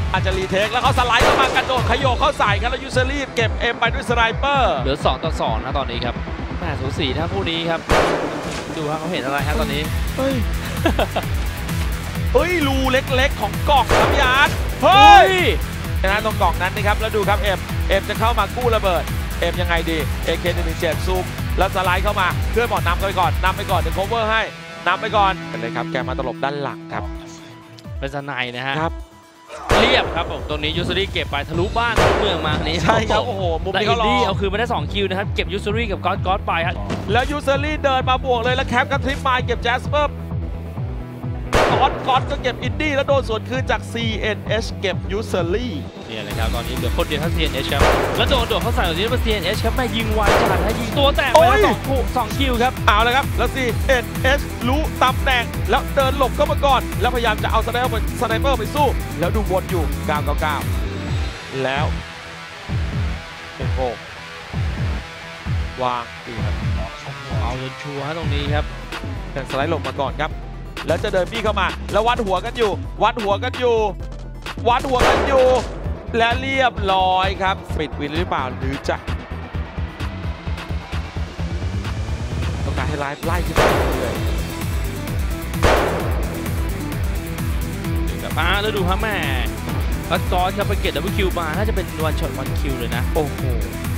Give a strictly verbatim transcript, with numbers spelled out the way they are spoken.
อาจจะรีเทคแล้วเขาสไลด์เข้ามากระโดดขยโยเข้าใส่ครับแล้วยูเซอรี่เก็บเอ็มไปด้วยสไนเปอร์เหลือสองต่อสองนะตอนนี้ครับแม่สูสีนะคู่นี้ครับดูฮะเขาเห็นอะไรฮะตอนนี้เฮ้ยเฮ้ยรูเล็กๆของกล่องครับยานเฮ้ยนะตรงกล่องนั้นนะครับแล้วดูครับเอ็มเอ็มจะเข้ามากู้ระเบิดเอ็มยังไงดี เอ เค หนึ่งหนึ่งเจ็ด ซูมแล้วสไลด์เข้ามาเพื่อนบอกนำไปก่อนนำไปก่อนเดี๋ยวโคเวอร์ให้นำไปก่อนเป็นเลยครับแกมาตลบด้านหลังครับเป็นสไนนะฮะครับเรียบครับผมตรงนี้ยูซูรี่เก็บไปทะลุบ้านทะลุเมืองมานี้ใช่ครับโอ้โหมุมนี้เขาลองเอาคืนมาได้สองคิวนะครับเก็บยูซูรี่กับก๊อตก๊อตไปครับแล้วยูซูรี่เดินมาบวกเลยแล้วแคปกับทริปมาเก็บแจสเปอร์ก๊อตก๊อตก็เก็บอินดี้แล้วโดนสวนคืนจาก ซี เอ็น เอช เก็บยูซูรี่เนี่ยนะครับตอนนี้เหลือคนเดียวทั้ง ซี เอ็น เอช ครับแล้วโดนโดดเขาใส่ตรงนี้เป็น ซี เอ็น เอช ครับแม่ยิงไวจัดให้ยิงตัวแตกไปสองคู่สองคิวครับเอาเลยครับแล้ว ซี เอ็น เอช รู้ตำแหน่งแล้วเดินหลบเข้ามาก่อนแล้วพยายามจะเอาสไนเปอร์สไนเปอร์ไปสู้แล้วดูวนอยู่เก้าเก้าเก้าแล้วโอ้โหวางดีครับเอาจนชัวร์ตรงนี้ครับแต่สไลด์หลบมาก่อนครับแล้วจะเดินบี้เข้ามาแล้ววัดหัวกันอยู่วัดหัวกันอยู่วัดหัวกันอยู่และเรียบร้อยครับปิดวินหรือเปล่าหรือจะต้องการให้ไล่ไล่ขึ้นไปเลยกับอ่าแล้วดูฮะแม่ก๊อตก๊อตครับไปเก็บดับเบิลคิวมาน่าจะเป็นวันช็อตวันคิวเลยนะโอ้โห